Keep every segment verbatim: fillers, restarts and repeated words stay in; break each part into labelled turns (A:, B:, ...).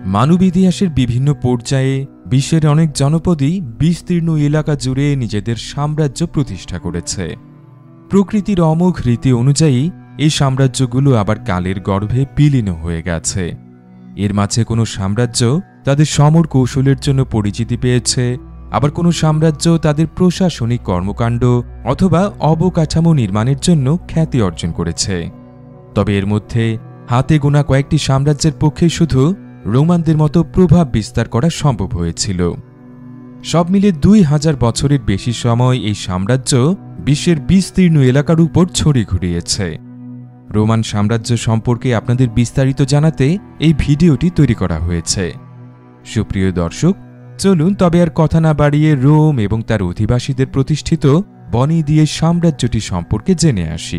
A: মানব ইতিহাসের বিভিন্ন পর্যায়ে বিশ্বের অনেক জনপদই বিস্তীর্ণ এলাকা জুড়ে নিজেদের সাম্রাজ্য প্রতিষ্ঠা করেছে। প্রকৃতির অমোঘ রীতি অনুযায়ী এই সাম্রাজ্যগুলো আবার কালের গর্ভে বিলীন হয়ে গেছে। এর মাঝে কোনো সাম্রাজ্য তাদের সমর কৌশলের জন্য পরিচিতি পেয়েছে, আবার কোনো সাম্রাজ্য তাদের প্রশাসনিক কর্মকাণ্ড অথবা অবকাঠামো নির্মাণের জন্য খ্যাতি অর্জন করেছে। তবে এর মধ্যে হাতে গোনা কয়েকটি সাম্রাজ্যের পক্ষে শুধু রোমানদের মতো প্রভাব বিস্তার করা সম্ভব হয়েছিল। সব মিলে দুই হাজার বছরের বেশি সময় এই সাম্রাজ্য বিশ্বের বিস্তীর্ণ এলাকার উপর ছড়িয়ে ঘুরিয়েছে। রোমান সাম্রাজ্য সম্পর্কে আপনাদের বিস্তারিত জানাতে এই ভিডিওটি তৈরি করা হয়েছে। সুপ্রিয় দর্শক, চলুন তবে আর কথা না বাড়িয়ে রোম এবং তার অধিবাসীদের প্রতিষ্ঠিত বনি দিয়ে সাম্রাজ্যটি সম্পর্কে জেনে আসি।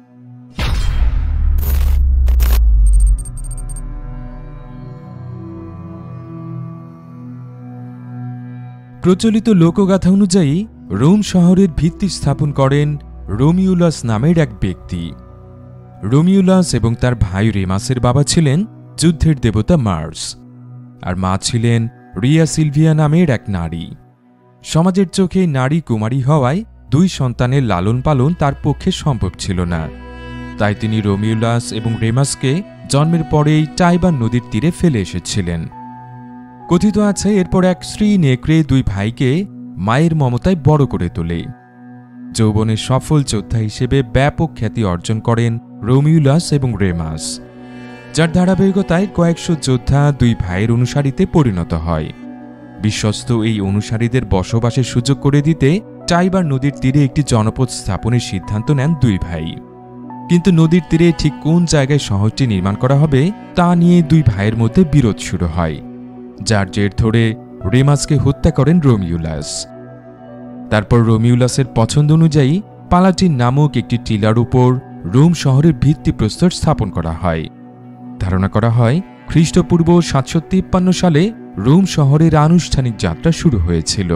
A: প্রচলিত লোকগাথা অনুযায়ী রোম শহরের ভিত্তি স্থাপন করেন রোমিউলাস নামের এক ব্যক্তি। রোমিউলাস এবং তার ভাই রেমাসের বাবা ছিলেন যুদ্ধের দেবতা মার্স, আর মা ছিলেন রিয়া সিলভিয়া নামের এক নারী। সমাজের চোখে নারী কুমারী হওয়ায় দুই সন্তানের লালন পালন তার পক্ষে সম্ভব ছিল না। তাই তিনি রোমিউলাস এবং রেমাসকে জন্মের পরেই টাইবার নদীর তীরে ফেলে এসেছিলেন। কথিত আছে এরপর এক স্ত্রী নেকড়ে দুই ভাইকে মায়ের মমতায় বড় করে তোলে। যৌবনের সফল যোদ্ধা হিসেবে ব্যাপক খ্যাতি অর্জন করেন রোমিউলাস এবং রেমাস, যার ধারাবাহিকতায় কয়েকশো যোদ্ধা দুই ভাইয়ের অনুসারীতে পরিণত হয়। বিশ্বস্ত এই অনুসারীদের বসবাসের সুযোগ করে দিতে টাইবার নদীর তীরে একটি জনপদ স্থাপনের সিদ্ধান্ত নেন দুই ভাই। কিন্তু নদীর তীরে ঠিক কোন জায়গায় শহরটি নির্মাণ করা হবে তা নিয়ে দুই ভাইয়ের মধ্যে বিরোধ শুরু হয়, যার জের ধরে রেমাসকে হত্যা করেন রোমিউলাস। তারপর রোমিউলাসের পছন্দ অনুযায়ী পালাটিন নামক একটি টিলার উপর রোম শহরের ভিত্তিপ্রস্তর স্থাপন করা হয়। ধারণা করা হয় খ্রিস্টপূর্ব সাতশো তিপ্পান্ন সালে রোম শহরের আনুষ্ঠানিক যাত্রা শুরু হয়েছিল।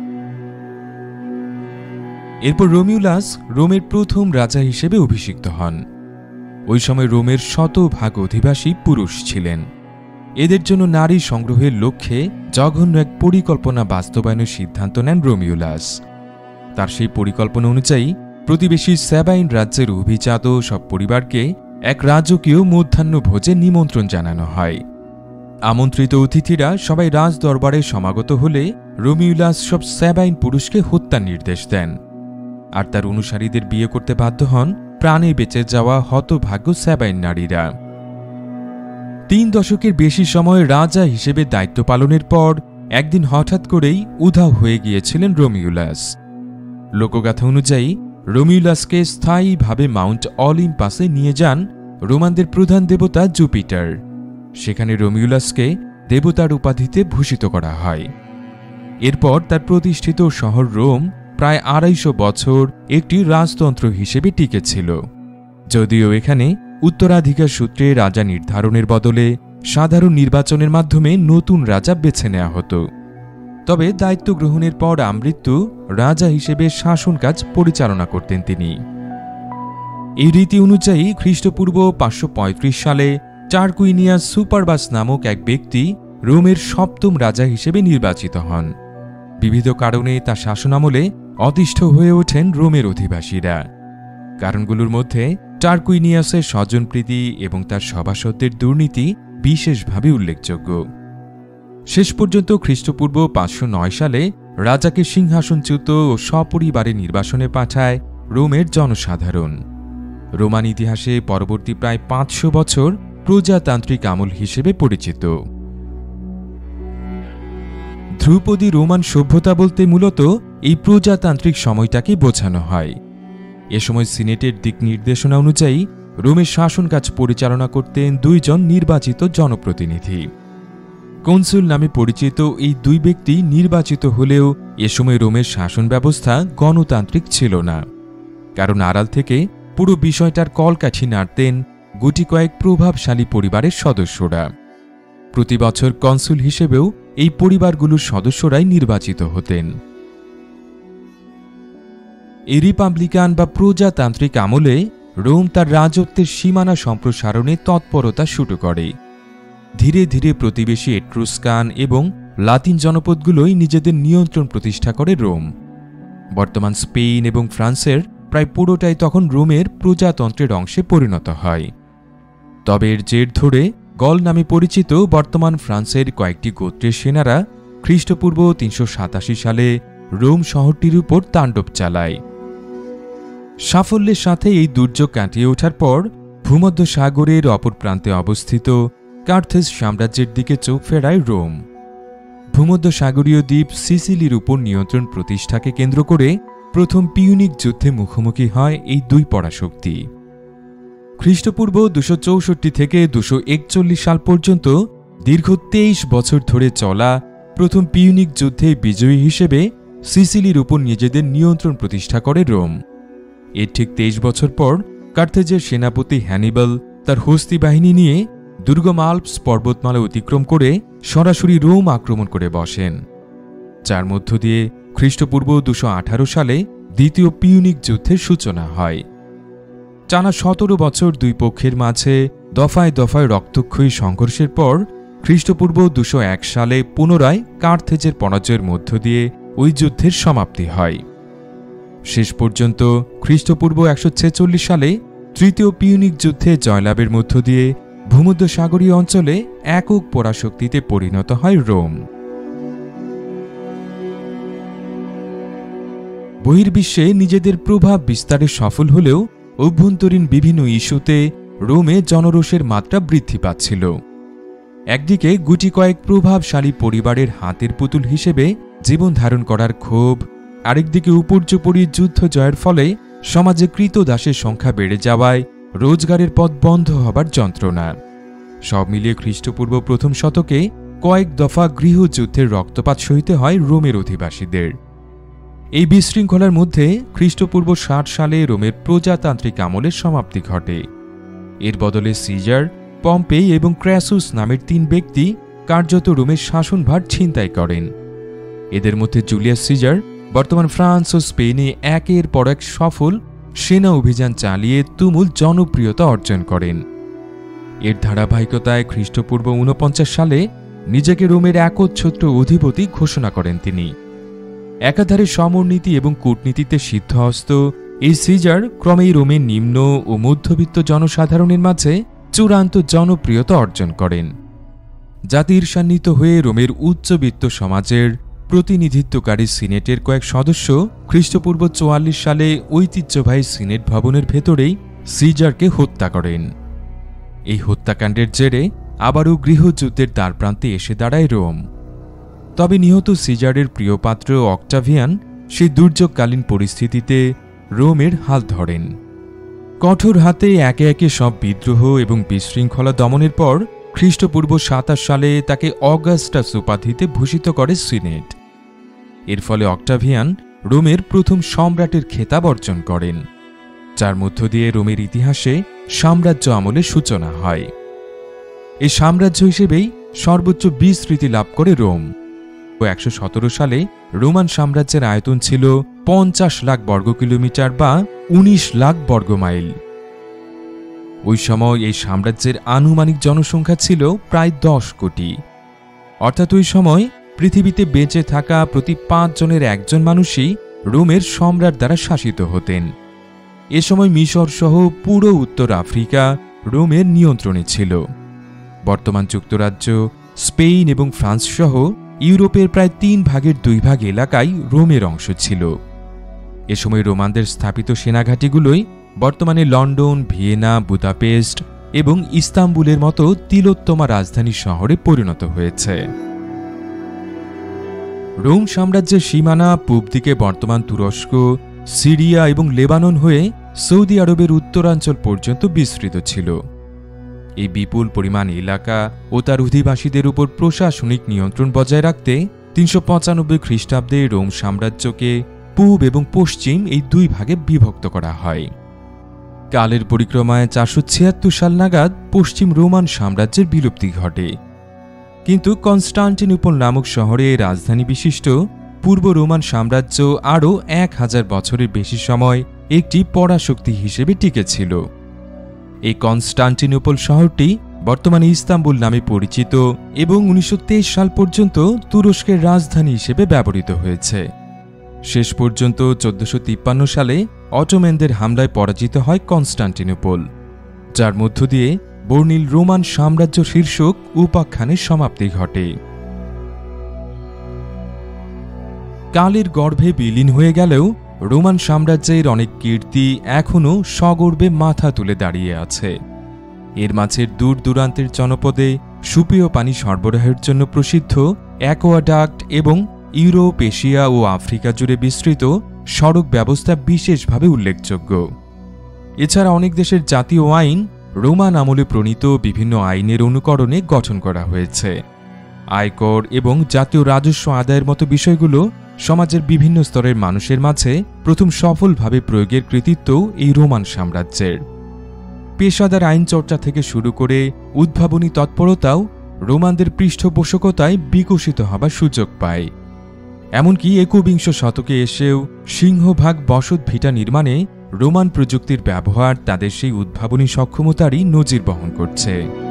A: এরপর রোমিউলাস রোমের প্রথম রাজা হিসেবে অভিষিক্ত হন। ওই সময় রোমের শতভাগ অধিবাসী পুরুষ ছিলেন। এদের জন্য নারী সংগ্রহের লক্ষ্যে জঘন্য এক পরিকল্পনা বাস্তবায়নের সিদ্ধান্ত নেন রোমিউলাস। তার সেই পরিকল্পনা অনুযায়ী প্রতিবেশী স্যাবাইন রাজ্যের অভিজাত সব পরিবারকে এক রাজকীয় মধ্যাহ্ন ভোজে নিমন্ত্রণ জানানো হয়। আমন্ত্রিত অতিথিরা সবাই রাজ দরবারে সমাগত হলে রোমিউলাস সব স্যাবাইন পুরুষকে হত্যার নির্দেশ দেন, আর তার অনুসারীদের বিয়ে করতে বাধ্য হন প্রাণে বেঁচে যাওয়া হতভাগ্য স্যাবাইন নারীরা। তিন দশকের বেশি সময় রাজা হিসেবে দায়িত্ব পালনের পর একদিন হঠাৎ করেই উধাও হয়ে গিয়েছিলেন রোমিউলাস। লোকগাথা অনুযায়ী রোমিউলাসকে স্থায়ীভাবে মাউন্ট অলিম্পাসে নিয়ে যান রোমানদের প্রধান দেবতা জুপিটার। সেখানে রোমিউলাসকে দেবতার উপাধিতে ভূষিত করা হয়। এরপর তার প্রতিষ্ঠিত শহর রোম প্রায় আড়াইশো বছর একটি রাজতন্ত্র হিসেবে টিকেছিল, যদিও এখানে উত্তরাধিকার সূত্রে রাজা নির্ধারণের বদলে সাধারণ নির্বাচনের মাধ্যমে নতুন রাজা বেছে নেওয়া হতো। তবে দায়িত্ব গ্রহণের পর আমৃত্যু রাজা হিসেবে শাসন কাজ পরিচালনা করতেন তিনি। এই রীতি অনুযায়ী খ্রিস্টপূর্ব পাঁচশো পঁয়ত্রিশ সালে টারকুইনিয়াস সুপারবাস নামক এক ব্যক্তি রোমের সপ্তম রাজা হিসেবে নির্বাচিত হন। বিবিধ কারণে তার শাসনামলে অতিষ্ঠ হয়ে ওঠেন রোমের অধিবাসীরা। কারণগুলোর মধ্যে টারকুইনিয়াসের স্বজনপ্রীতি এবং তার সভাসদদের দুর্নীতি বিশেষভাবে উল্লেখযোগ্য। শেষ পর্যন্ত খ্রিস্টপূর্ব পাঁচশো নয় সালে রাজাকে সিংহাসনচ্যুত ও সপরিবারে নির্বাসনে পাঠায় রোমের জনসাধারণ। রোমান ইতিহাসে পরবর্তী প্রায় পাঁচশো বছর প্রজাতান্ত্রিক আমল হিসেবে পরিচিত। ধ্রুপদী রোমান সভ্যতা বলতে মূলত এই প্রজাতান্ত্রিক সময়টাকে বোঝানো হয়। এ সময় সিনেটের দিক নির্দেশনা অনুযায়ী রোমের শাসন কাজ পরিচালনা করতেন দুইজন নির্বাচিত জনপ্রতিনিধি। কনসুল নামে পরিচিত এই দুই ব্যক্তি নির্বাচিত হলেও এ সময় রোমের শাসন ব্যবস্থা গণতান্ত্রিক ছিল না, কারণ আড়াল থেকে পুরো বিষয়টার কলকাঠি নাড়তেন গুটি কয়েক প্রভাবশালী পরিবারের সদস্যরা। প্রতি বছর কনসুল হিসেবেও এই পরিবারগুলোর সদস্যরাই নির্বাচিত হতেন। এই রিপাবলিকান বা প্রজাতান্ত্রিক আমলে রোম তার রাজত্বের সীমানা সম্প্রসারণে তৎপরতা শুরু করে। ধীরে ধীরে প্রতিবেশী এট্রুস্কান এবং লাতিন জনপদগুলোই নিজেদের নিয়ন্ত্রণ প্রতিষ্ঠা করে রোম। বর্তমান স্পেন এবং ফ্রান্সের প্রায় পুরোটাই তখন রোমের প্রজাতন্ত্রের অংশে পরিণত হয়। তবে এর জের ধরে গল নামে পরিচিত বর্তমান ফ্রান্সের কয়েকটি গোত্রের সেনারা খ্রিস্টপূর্ব তিনশো সাতাশি সালে রোম শহরটির উপর তাণ্ডব চালায়। সাফল্যের সাথে এই দুর্যোগ কাটিয়ে ওঠার পর ভূমধ্য সাগরের অপর প্রান্তে অবস্থিত কার্থেজ সাম্রাজ্যের দিকে চোখ ফেরায় রোম। ভূমধ্য সাগরীয় দ্বীপ সিসিলির উপর নিয়ন্ত্রণ প্রতিষ্ঠাকে কেন্দ্র করে প্রথম পিউনিক যুদ্ধে মুখোমুখি হয় এই দুই পরাশক্তি। খ্রিস্টপূর্ব দুশো চৌষট্টি থেকে দুশো একচল্লিশ সাল পর্যন্ত দীর্ঘ তেইশ বছর ধরে চলা প্রথম পিউনিক যুদ্ধে বিজয়ী হিসেবে সিসিলির উপর নিজেদের নিয়ন্ত্রণ প্রতিষ্ঠা করে রোম। এর ঠিক তেইশ বছর পর কার্থেজের সেনাপতি হ্যানিবাল তার হস্তি বাহিনী নিয়ে দুর্গম আল্পস পর্বতমালা অতিক্রম করে সরাসরি রোম আক্রমণ করে বসেন, যার মধ্য দিয়ে খ্রিস্টপূর্ব দুশো আঠারো সালে দ্বিতীয় পিউনিক যুদ্ধের সূচনা হয়। টানা সতেরো বছর দুই পক্ষের মাঝে দফায় দফায় রক্তক্ষয়ী সংঘর্ষের পর খ্রিস্টপূর্ব দুশো এক সালে পুনরায় কার্থেজের পরাজয়ের মধ্য দিয়ে ওই যুদ্ধের সমাপ্তি হয়। শেষ পর্যন্ত খ্রিস্টপূর্ব একশো ছেচল্লিশ সালে তৃতীয় পিউনিক যুদ্ধে জয়লাভের মধ্য দিয়ে ভূমধ্য সাগরীয় অঞ্চলে একক পরাশক্তিতে পরিণত হয় রোম। বহির্বিশ্বে নিজেদের প্রভাব বিস্তারে সফল হলেও অভ্যন্তরীণ বিভিন্ন ইস্যুতে রোমে জনরোষের মাত্রা বৃদ্ধি পাচ্ছিল। একদিকে গুটি কয়েক প্রভাবশালী পরিবারের হাতের পুতুল হিসেবে জীবন ধারণ করার ক্ষোভ, আরেকদিকে উপর্যুপরি যুদ্ধ জয়ের ফলে সমাজে কৃতদাসের সংখ্যা বেড়ে যাওয়ায় রোজগারের পথ বন্ধ হবার যন্ত্রণা। সব মিলিয়ে খ্রিস্টপূর্ব প্রথম শতকে কয়েক দফা গৃহযুদ্ধের রক্তপাত সইতে হয় রোমের অধিবাসীদের। এই বিশৃঙ্খলার মধ্যে খ্রিস্টপূর্ব ষাট সালে রোমের প্রজাতান্ত্রিক আমলের সমাপ্তি ঘটে। এর বদলে সিজার, পম্পেই এবং ক্র্যাসুস নামের তিন ব্যক্তি কার্যত রোমের শাসনভার ছিনতাই করেন। এদের মধ্যে জুলিয়াস সিজার বর্তমান ফ্রান্স ও স্পেনে একের পর এক সফল সেনা অভিযান চালিয়ে তুমুল জনপ্রিয়তা অর্জন করেন। এর ধারাবাহিকতায় খ্রিস্টপূর্ব ঊনপঞ্চাশ সালে নিজেকে রোমের একচ্ছত্র অধিপতি ঘোষণা করেন তিনি। একাধারে সমরনীতি এবং কূটনীতিতে সিদ্ধহস্ত এই সিজার ক্রমেই রোমের নিম্ন ও মধ্যবিত্ত জনসাধারণের মাঝে চূড়ান্ত জনপ্রিয়তা অর্জন করেন। জাতি ঈর্ষান্বিত হয়ে রোমের উচ্চবিত্ত সমাজের প্রতিনিধিত্বকারী সিনেটের কয়েক সদস্য খ্রিস্টপূর্ব চুয়াল্লিশ সালে ঐতিহ্যবাহী সিনেট ভবনের ভেতরেই সিজারকে হত্যা করেন। এই হত্যাকাণ্ডের জেরে আবারও গৃহযুদ্ধের দ্বারপ্রান্তে এসে দাঁড়ায় রোম। তবে নিহত সিজারের প্রিয়পাত্র অক্টাভিয়ান সেই দুর্যোগকালীন পরিস্থিতিতে রোমের হাল ধরেন। কঠোর হাতে একে একে সব বিদ্রোহ এবং বিশৃঙ্খলা দমনের পর খ্রিস্টপূর্ব সাতাশ সালে তাকে অগাস্টাস উপাধিতে ভূষিত করে সিনেট। এর ফলে অক্টাভিয়ান রোমের প্রথম সম্রাটের খেতাব অর্জন করেন, যার মধ্য দিয়ে রোমের ইতিহাসে সাম্রাজ্য আমলের সূচনা হয়। এই সাম্রাজ্য হিসেবেই সর্বোচ্চ বিস্তৃতি লাভ করে রোম। ও একশো সতেরো সালে রোমান সাম্রাজ্যের আয়তন ছিল পঞ্চাশ লাখ বর্গ কিলোমিটার বা উনিশ লাখ বর্গমাইল। ওই সময় এই সাম্রাজ্যের আনুমানিক জনসংখ্যা ছিল প্রায় দশ কোটি। অর্থাৎ ওই সময় পৃথিবীতে বেঁচে থাকা প্রতি পাঁচ জনের একজন মানুষই রোমের সম্রাট দ্বারা শাসিত হতেন। এ সময় মিশর সহ পুরো উত্তর আফ্রিকা রোমের নিয়ন্ত্রণে ছিল। বর্তমান যুক্তরাজ্য, স্পেন এবং ফ্রান্স সহ ইউরোপের প্রায় তিন ভাগের দুই ভাগ এলাকাই রোমের অংশ ছিল। এ সময় রোমানদের স্থাপিত সেনাঘাঁটিগুলোই বর্তমানে লন্ডন, ভিয়েনা, বুদাপেস্ট এবং ইস্তাম্বুলের মতো তিলোত্তমা রাজধানী শহরে পরিণত হয়েছে। রোম সাম্রাজ্যের সীমানা পূব দিকে বর্তমান তুরস্ক, সিরিয়া এবং লেবানন হয়ে সৌদি আরবের উত্তরাঞ্চল পর্যন্ত বিস্তৃত ছিল। এই বিপুল পরিমাণ এলাকা ও তার অধিবাসীদের উপর প্রশাসনিক নিয়ন্ত্রণ বজায় রাখতে তিনশো পঁচানব্বই খ্রিস্টাব্দে রোম সাম্রাজ্যকে পূব এবং পশ্চিম এই দুই ভাগে বিভক্ত করা হয়। কালের পরিক্রমায় চারশো ছিয়াত্তর সাল নাগাদ পশ্চিম রোমান সাম্রাজ্যের বিলুপ্তি ঘটে, কিন্তু কনস্টান্টিনোপল নামক শহরে রাজধানী বিশিষ্ট পূর্ব রোমান সাম্রাজ্য আরও এক হাজার বছরের বেশি সময় একটি পরাশক্তি হিসেবে টিকে ছিল। এই কনস্টান্টিনোপল শহরটি বর্তমানে ইস্তাম্বুল নামে পরিচিত এবং উনিশশো তেইশ সাল পর্যন্ত তুরস্কের রাজধানী হিসেবে ব্যবহৃত হয়েছে। শেষ পর্যন্ত চোদ্দশো তিপ্পান্ন সালে অটোম্যানদের হামলায় পরাজিত হয় কনস্টান্টিনোপল, যার মধ্য দিয়ে বর্ণিল রোমান সাম্রাজ্য শীর্ষক উপাখ্যানের সমাপ্তি ঘটে। কালের গর্ভে বিলীন হয়ে গেলেও রোমান সাম্রাজ্যের অনেক কীর্তি এখনও সগর্বে মাথা তুলে দাঁড়িয়ে আছে। এর মাঝের দূর দূরান্তের জনপদে সুপেয় পানি সরবরাহের জন্য প্রসিদ্ধ অ্যাকোয়াডাক্ট এবং ইউরোপ, এশিয়া ও আফ্রিকা জুড়ে বিস্তৃত সড়ক ব্যবস্থা বিশেষভাবে উল্লেখযোগ্য। এছাড়া অনেক দেশের জাতীয় আইন রোমান আমলে প্রণীত বিভিন্ন আইনের অনুকরণে গঠন করা হয়েছে। আয়কর এবং জাতীয় রাজস্ব আদায়ের মতো বিষয়গুলো সমাজের বিভিন্ন স্তরের মানুষের মাঝে প্রথম সফলভাবে প্রয়োগের কৃতিত্ব এই রোমান সাম্রাজ্যের। পেশাদার আইন চর্চা থেকে শুরু করে উদ্ভাবনী তৎপরতাও রোমানদের পৃষ্ঠপোষকতায় বিকশিত হবার সুযোগ পায়। এমনকি একবিংশ শতকে এসেও সিংহভাগ বসত ভিটা নির্মাণে রোমান প্রযুক্তির ব্যবহার তাদের সেই উদ্ভাবনী সক্ষমতারই নজির বহন করছে।